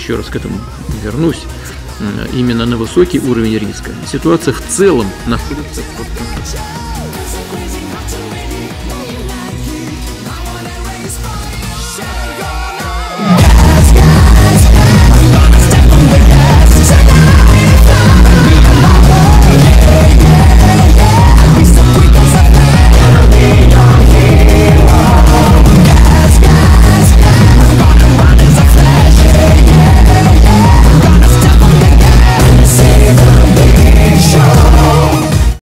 еще раз к этому вернусь, именно на высокий уровень риска. Ситуация в целом находится под контролем.